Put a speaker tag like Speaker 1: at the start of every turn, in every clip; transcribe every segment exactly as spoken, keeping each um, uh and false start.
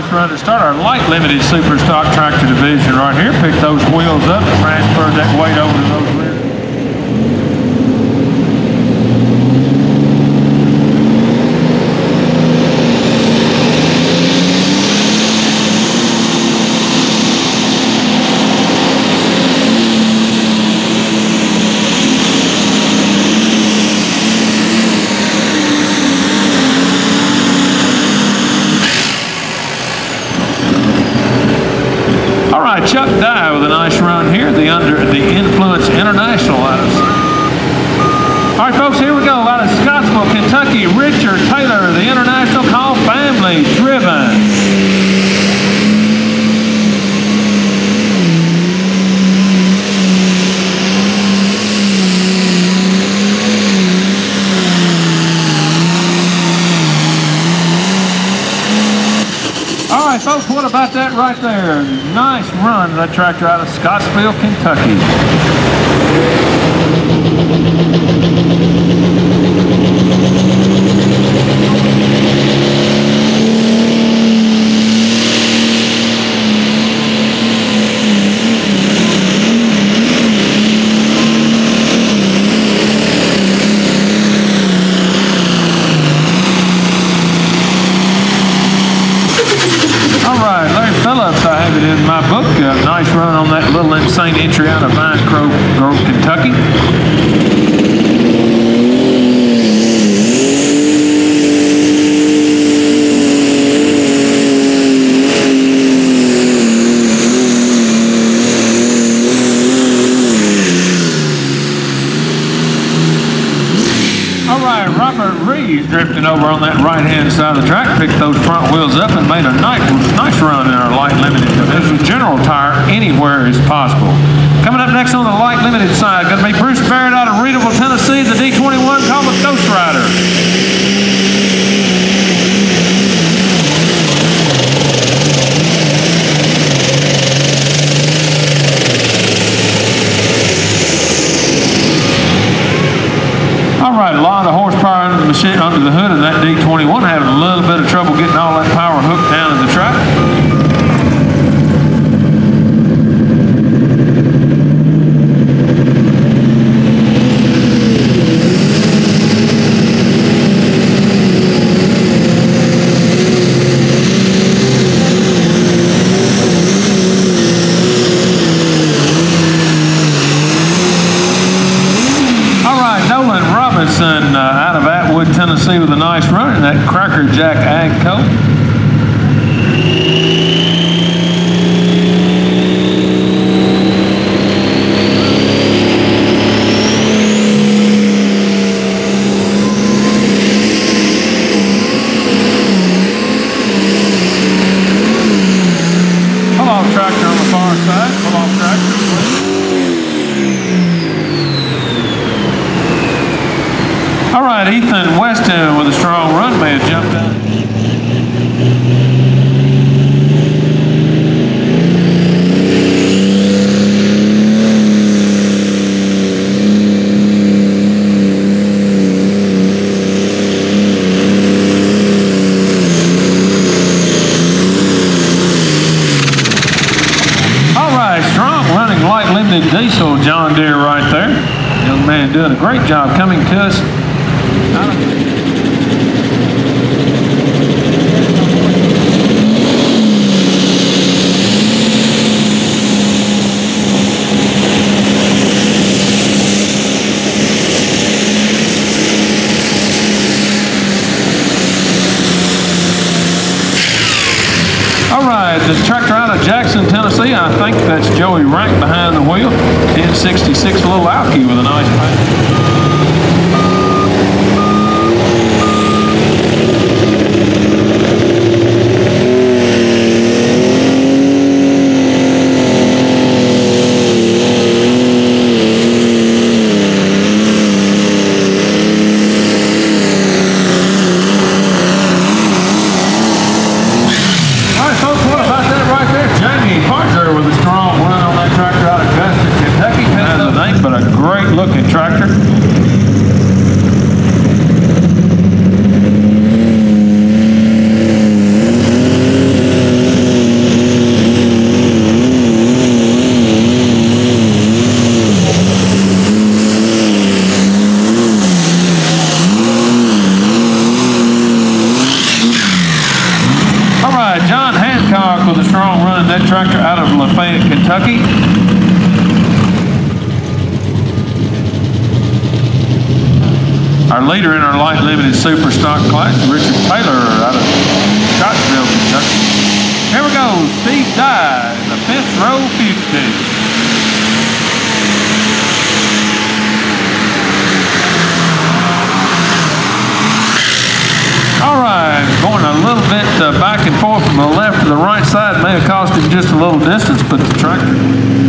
Speaker 1: nice run to start our light limited super stock tractor division right here. Pick those wheels up and transfer that weight over to those rear. Chuck Dye with a nice run here, the under the Influence International out of. All right, folks, here we go. Out of Scottsville, Kentucky, Richard Taylor, the International Call Family Driven. All right, folks, what about that right there? Nice run of that tractor out of Scottsville, Kentucky. I have it in my book. A nice run on that little insane entry out of Vine Grove, Grove, Kentucky. All right, Robert Reeves drifting over on that right-hand side of the track, picked those front wheels up and made a nice, nice run in our light limited division. General Tire, anywhere is possible. Coming up next on the light limited side, going to be Bruce Barrett out of Readable, Tennessee, the D twenty-one called the Ghost Rider. All right, a lot of horsepower under the machine, under the hood of that D twenty-one, having a little bit of trouble getting all that power hooked down in the track. Uh, out of Atwood, Tennessee with a nice run in that Cracker Jack Ag coat. Pull off tractor on the far side. Pull off tractor, please. All right, Ethan Weston with a strong run may have jumped out. All right, strong running light limited diesel John Deere right there. Young man doing a great job coming to us. All right, the tractor out of Jackson, Tennessee. I think that's Joey Rank behind the wheel. ten sixty-six little Alky with a nice paint. Looking tractor. Our leader in our light limited super stock class, Richard Taylor out of Scottsville, Kentucky. Here we go, Steve Dye in the fifth row fifty. All right, going a little bit uh, back and forth from the left to the right side may have cost him just a little distance, but the tractor.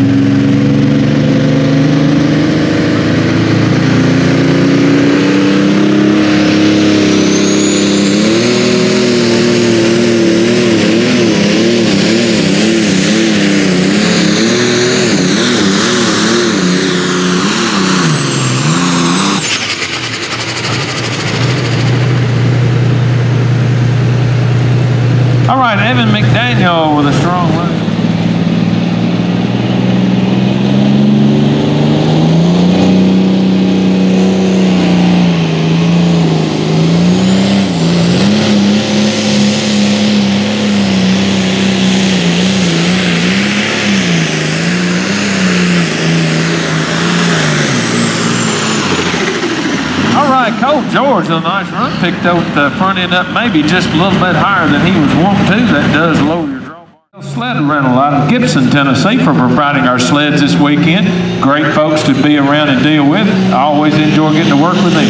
Speaker 1: All right, Evan McDaniel with a strong one. Cole George, a nice run, picked out the front end up maybe just a little bit higher than he was wanting to. That does lower your drawbar. Sled rental out of Gibson, Tennessee for providing our sleds this weekend. Great folks to be around and deal with. I always enjoy getting to work with them.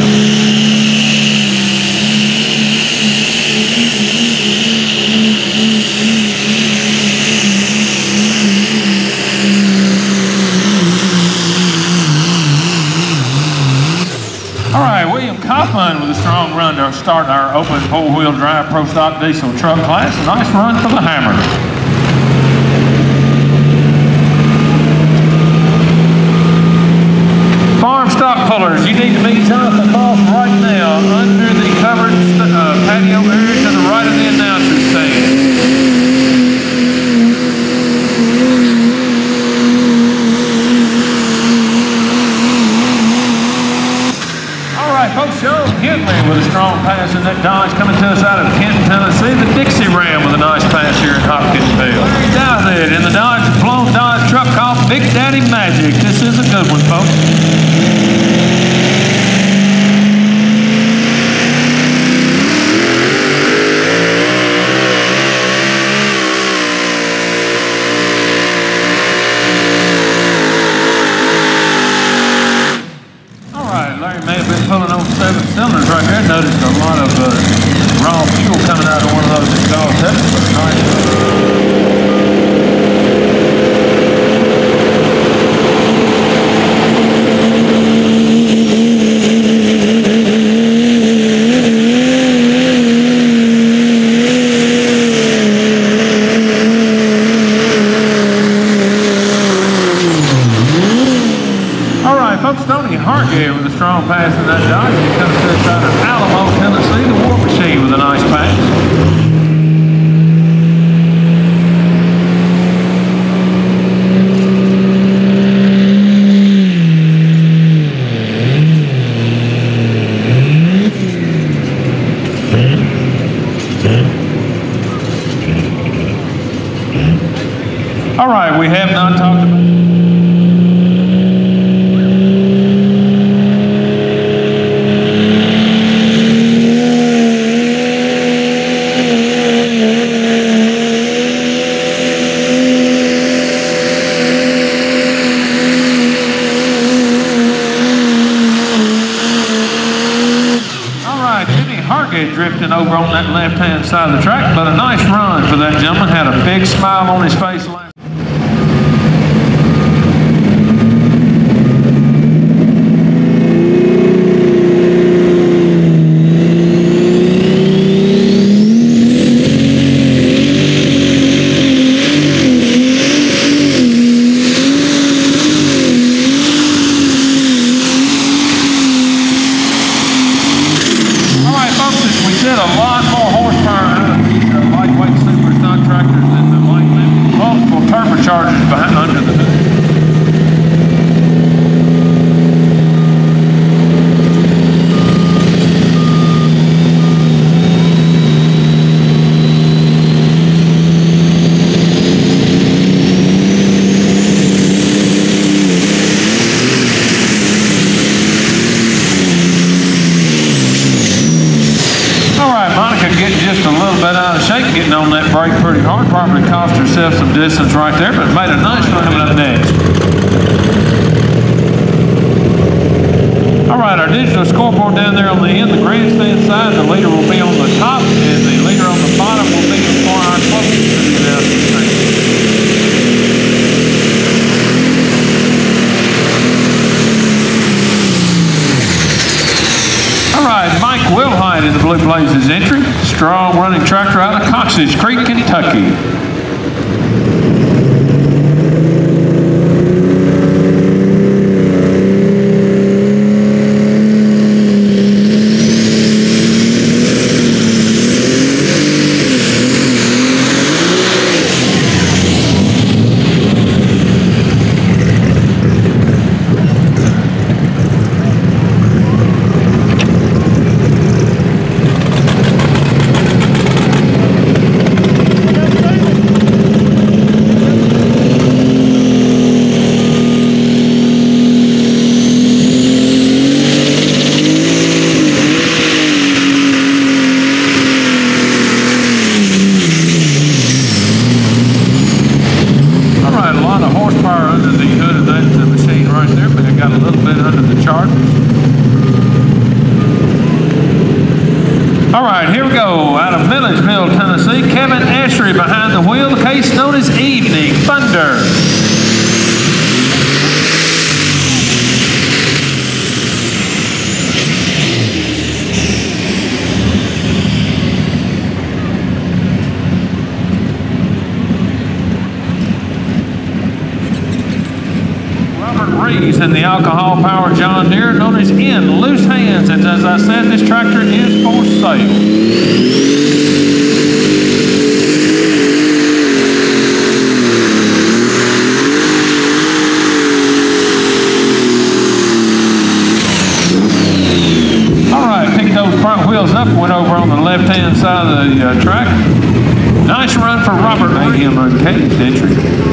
Speaker 1: All right, William Kaufman with a strong run to start our open four-wheel drive Pro Stock diesel truck class. A nice run for the Hammer. Farm stock pullers, you need to meet Jonathan Moss right now under the covered uh, patio area to the right of the announcer's stand. Folks, Sean Henley with a strong pass in that Dodge coming to us out of Kenton, Tennessee. The Dixie Ram with a nice pass here in Hopkinsville. Down there in the Dodge, blown Dodge truck called Big Daddy Magic. This is a good one, folks. Pulling on seven cylinders right there. Noticed a lot of uh, raw fuel coming out of one of those exhaust heads. With a strong pass in that Dodge. He comes to us out of Alamo, Tennessee. The War Machine with a nice pass. All right, we have not talked about. Drifting over on that left-hand side of the track, but a nice run for that gentleman. Had a big smile on his face. A lot more horsepower out of these uh, lightweight super stock tractors than the light limited. Multiple getting on that brake pretty hard. Probably cost herself some distance right there, but made a nice run. Coming up next. All right, our digital scoreboard down there on the end, the grandstand side, the leader will be on the top, and the leader on the bottom will be for our closest to the announcing train. All right, Mike Wilhite in the Blue Blazes entry. Strong running tractor out of Cox's Creek, Kentucky. All right, here we go. Out of Milledgeville, Tennessee, Kevin Eshery behind the wheel, the case known as Evening Thunder. In the alcohol-powered John Deere known as In Loose Hands, and as I said, this tractor is for sale. All right, pick those front wheels up, went over on the left-hand side of the uh, track. Nice run for Robert Mayhem uncaged entry.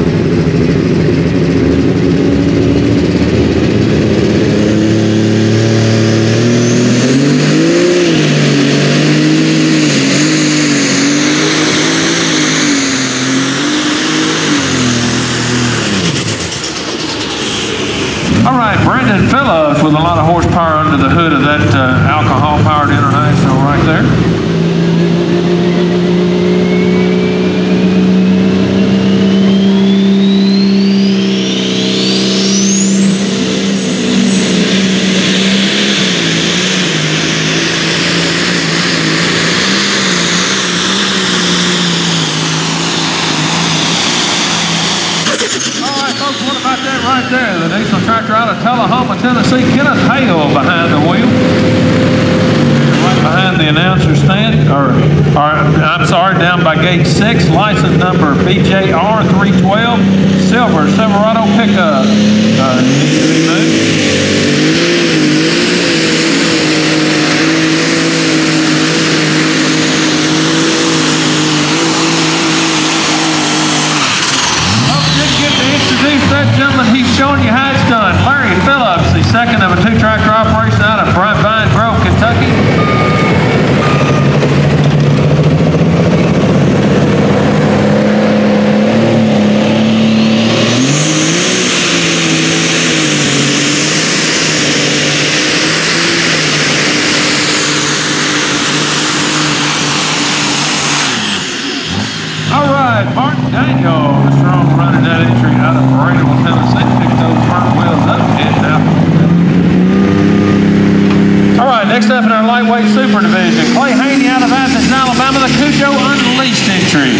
Speaker 1: Brandon Phillips with a lot of horsepower under the hood of that uh, alcohol-powered International right there. What about that right there? The diesel tractor out of Tullahoma, Tennessee, Kenneth Hale behind the wheel. Right behind the announcer stand, or, or I'm sorry, down by gate six, license number B J R three twelve, silver Silverado pickup. Uh, needs to be moved. That gentleman, he's showing you how it's done. Larry Phillips, the second of a two-tractor operation out of Vine Grove, Kentucky. All right, Martin Daniel, the strong running that entry out of Bradenville, Tennessee. Pick those front wheels up and down. All right, next up in our lightweight super division, Clay Haney out of Athens, Alabama, the Cujo Unleashed entry.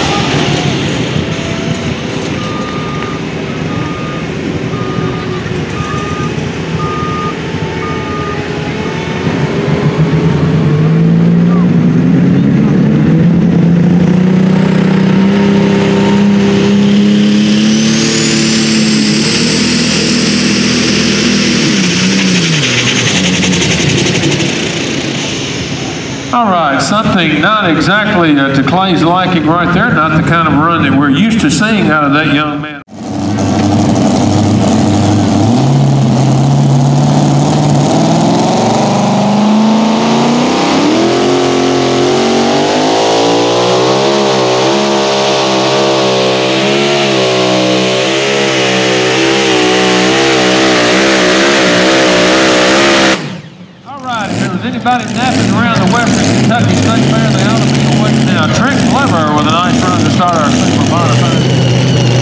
Speaker 1: All right, something not exactly uh, to Clay's liking right there, not the kind of run that we're used to seeing out of that young man. anybody napping around the Western Kentucky State Fair, they ought to be awake now. Trent Glover with a nice run to start our super modified.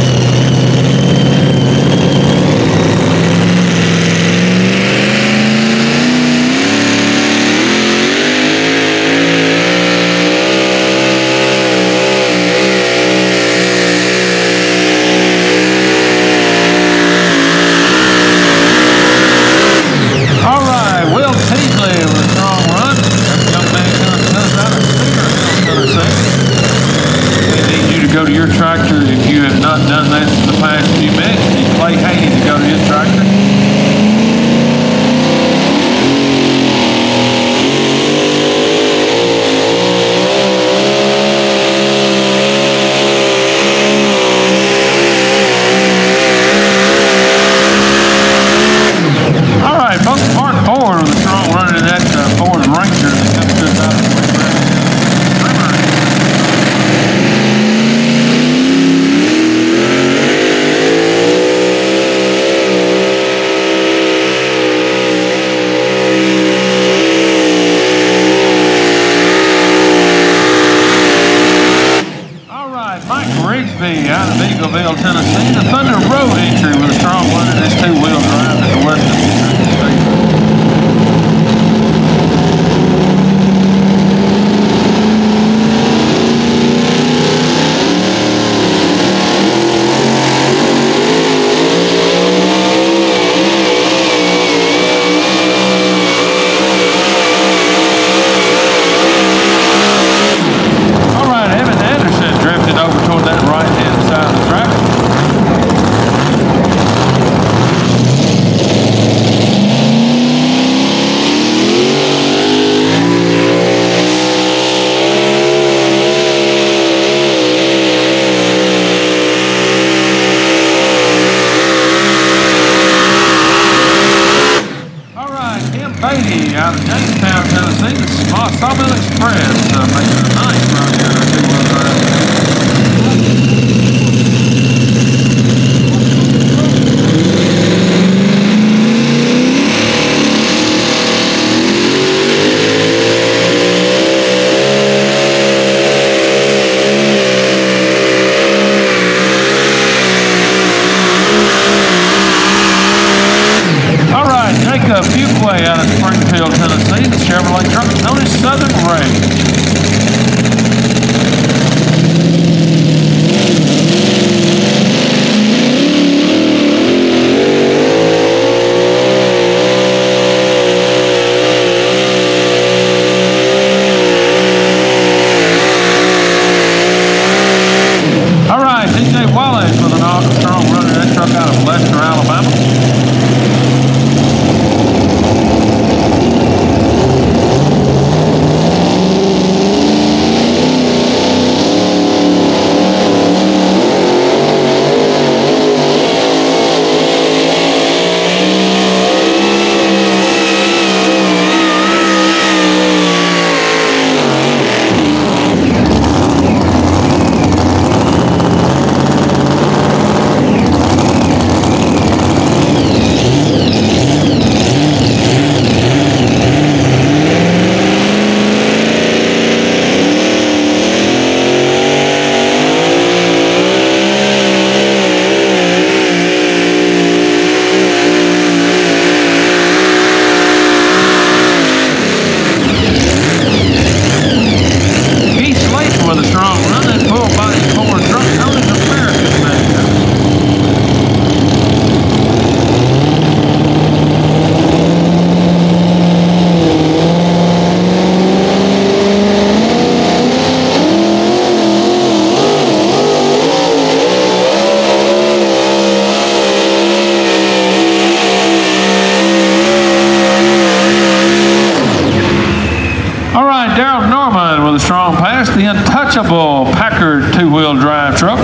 Speaker 1: Go to your tractor if you have not done that in the past few minutes. You play Haney to go to his tractor. All right, folks, Mark Ford with a strong run in that uh, Ford Ranger that comes to us out of the out of Eagleville, Tennessee, the Thunder Road entry with a strong one in this two-wheel drive at the Western Kentucky State. Out of Jamestown, Tennessee, the Small Sawmill Express uh, making a nice run here in our two-wheel drive. Fuquay out of Springfield, Tennessee, the Chevrolet truck known as Southern Range. All right, D J Wallace with an strong run in that truck out of Lester, Alabama. With a strong run, that full body Ford truck known as American Mega. All right, Daryl Norman with a strong pass, the untouchable Packard two-wheel drive truck.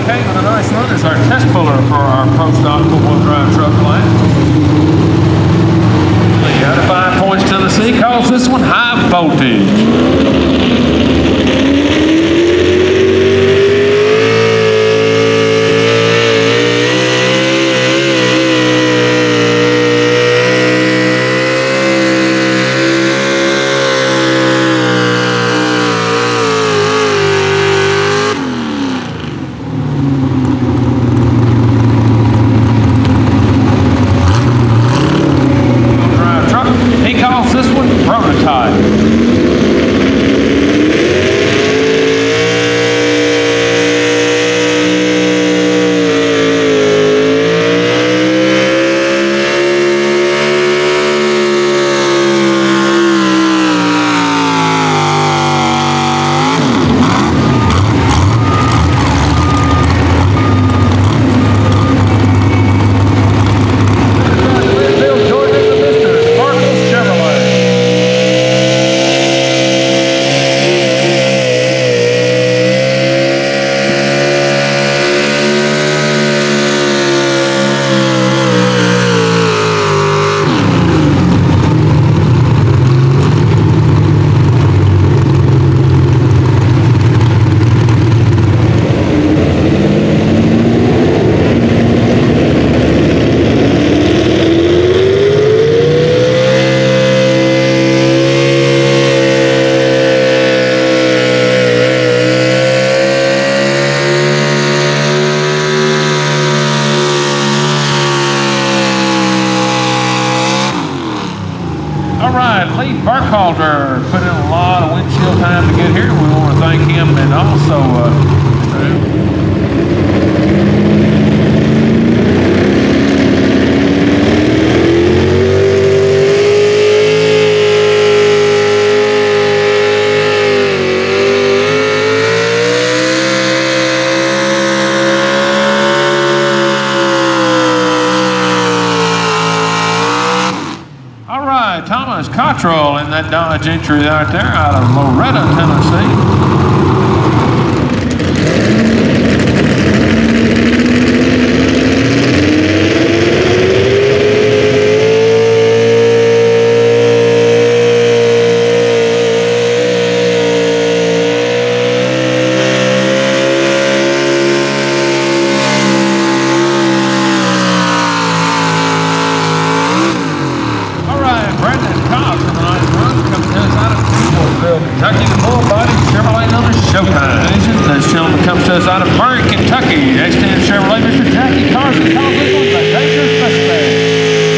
Speaker 1: K with a nice run as our test puller for our Pro Stock four-wheel drive truck class. Lee out of five points, Tennessee calls this one high voltage. Burkhalter put in a lot of windshield time to get here. We want to thank him, and also uh, Thomas Cottrell in that Dodge entry right there out of Loretta, Tennessee. Kentucky, the full body Chevrolet number Showtime engine. This gentleman comes to us out of Murray, Kentucky. X ten Chevrolet, Mister Jackie Carson calls this one the Dangerous Suspect.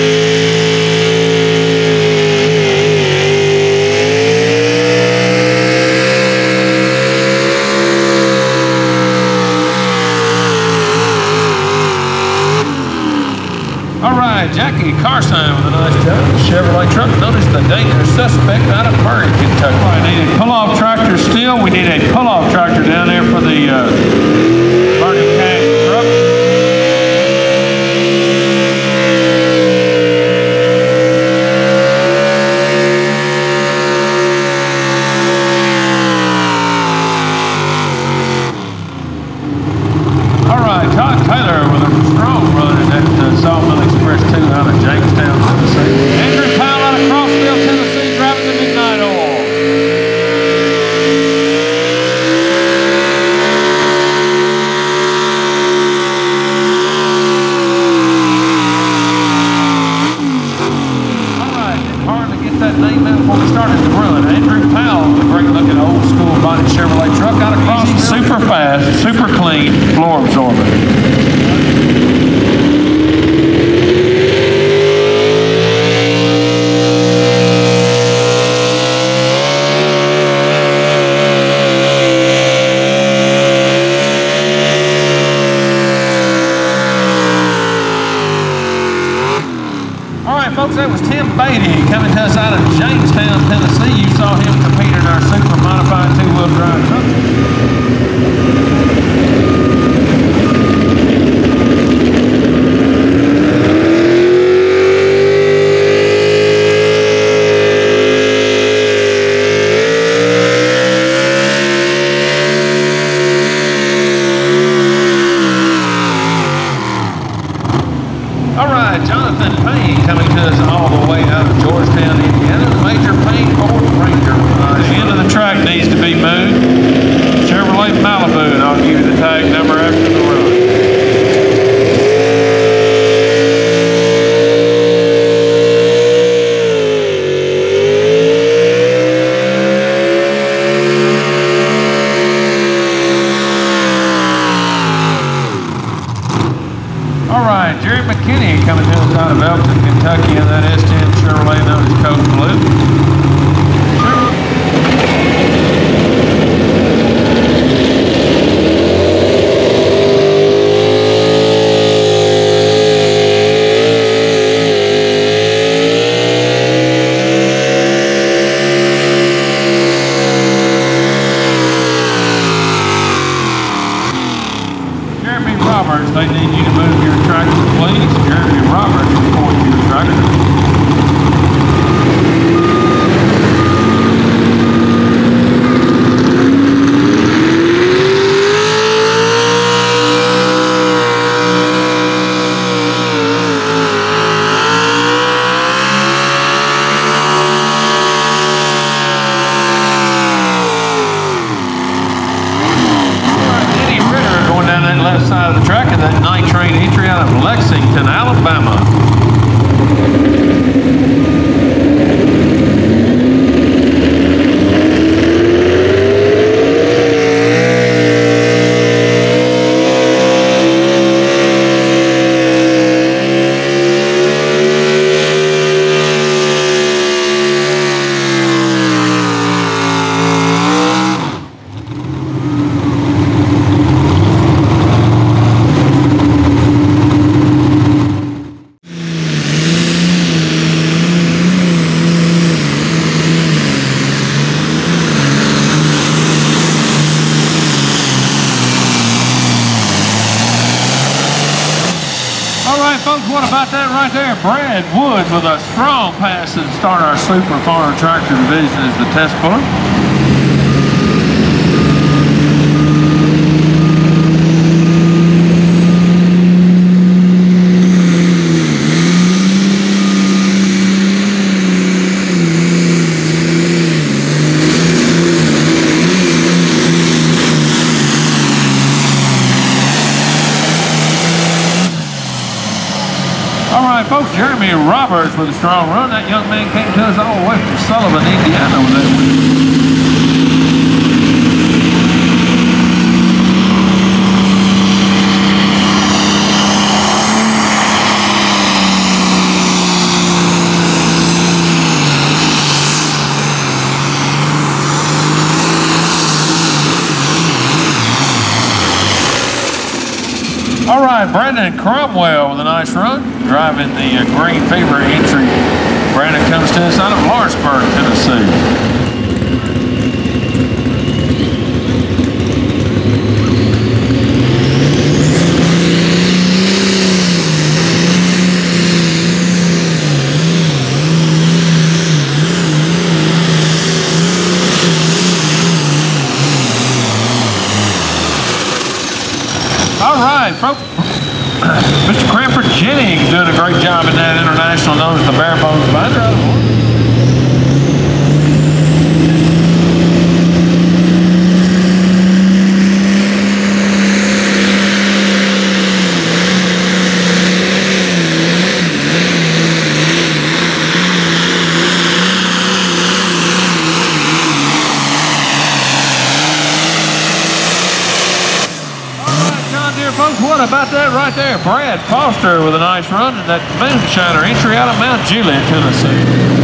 Speaker 1: All right, Jackie Carson with a nice job. Chevrolet truck, notice the Dangerous Suspect out of Murray, Kentucky. I need a pull-off tractor still. We need a pull-off tractor down there for the uh, burning cash truck. All right, Todd Taylor with a strong run in that uh, Sawmill Express two out of Jamestown, Tennessee. Andrew Powell out of Crossville, Tennessee, driving the Midnight Oil. All right, it's hard to get that name out before we started to run. Andrew Powell, a great looking old school body Chevrolet truck out of Crossville. Super fast, super clean, floor absorber. Folks, that was Tim Beatty coming to us out of Jamestown, Tennessee. You saw him compete in our super modified two-wheel drive truck. coming to us out of Elkton, Kentucky, in that S ten Chevrolet known as Coke Blue. They need you to move your tractor, please. Jeremy Roberts reporting your tractor. Side of the track of that night train entry out of Lexington, Alabama. Folks, what about that right there? Brad Wood with a strong pass and start our Super Farm Tractor Division as the test puller. Folks, Jeremy Roberts with a strong run. That young man came to us all the way from Sullivan, Indiana with that win. All right, Brandon Cromwell with a nice run, driving the uh, Green Fever entry. Brandon comes to us out of Lawrenceburg, Tennessee. All right, folks. Mister Cranford Jennings doing a great job in that international known as the Bare Bones Binder. Folks, what about that right there? Brad Foster with a nice run in that Moonshiner entry out of Mount Juliet, Tennessee.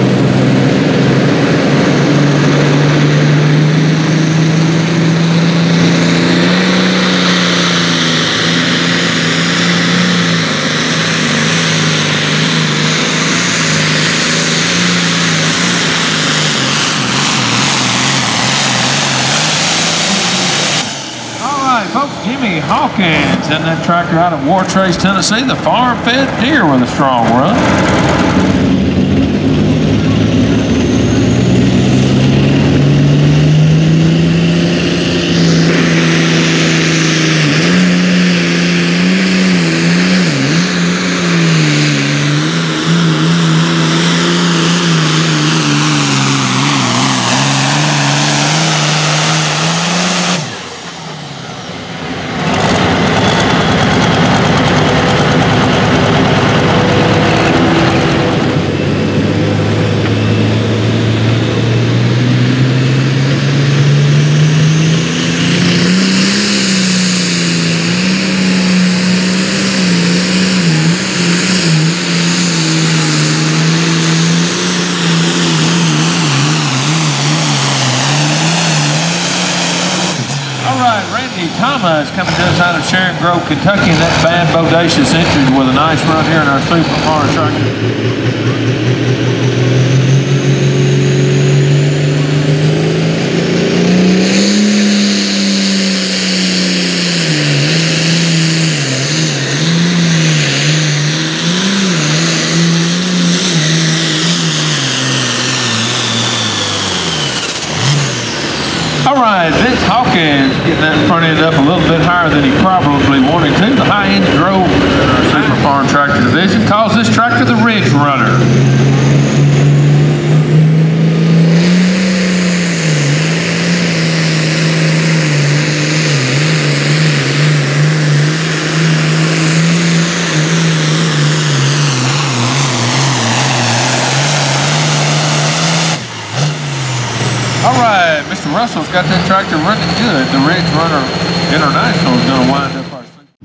Speaker 1: Folks, Jimmy Hawkins in that tractor out of War Trace, Tennessee, the farm-fed deer with a strong run. right, Randy Thomas coming to us out of Sharon Grove, Kentucky, in that bad bodacious entry with a nice run here in our super farm tractor. All right, Vince Hopkins getting that front end up a little bit higher than he probably wanted to. The high end drove in our Super Farm Tractor Division calls this tractor the Ridge Runner. All right, Mister Russell's got that tractor running good. The Ridge Runner International is going to wind up our sleep.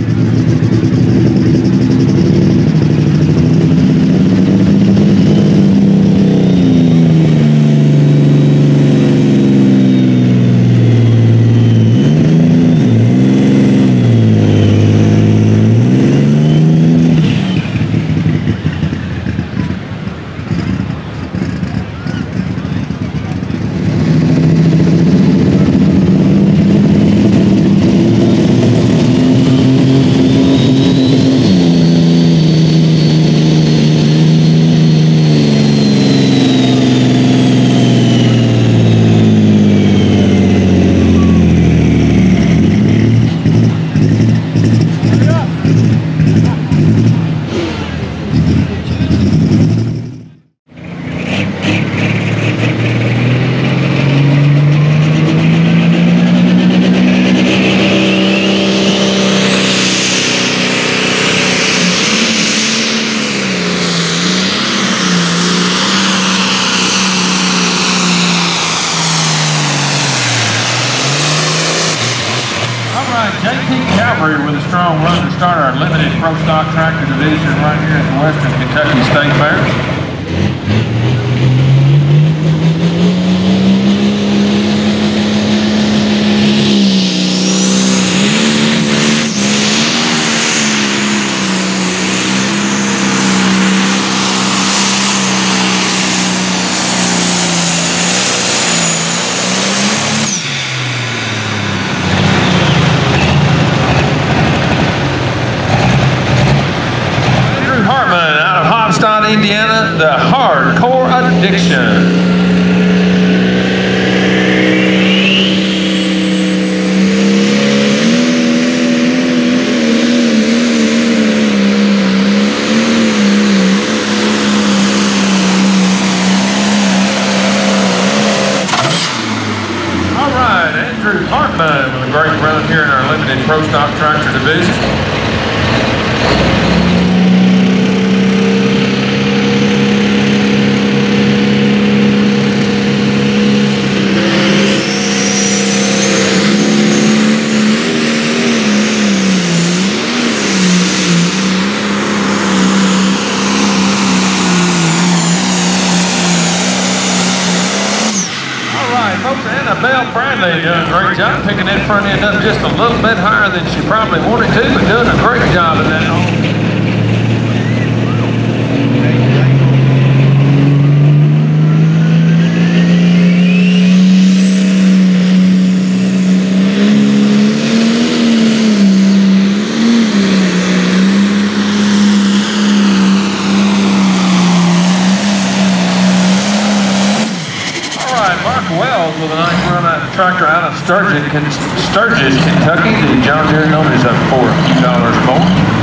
Speaker 1: J T Calvary with a strong run to start our limited pro stock tractor division right here at the Western Kentucky State Fair. Indiana, the hardcore addiction. All right, Andrew Hartman with a great run here in our limited pro stock tractor division. Annabelle Bradley doing a great job picking that front end up just a little bit higher than she probably wanted to, but doing a great job of that. Wells with a nice run out of the tractor out of Sturgis, Sturgis, Kentucky. The John Deere notice up for a few dollars more.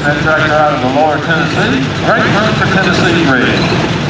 Speaker 1: That tractor out of the lower Tennessee. Great run for Tennessee bred.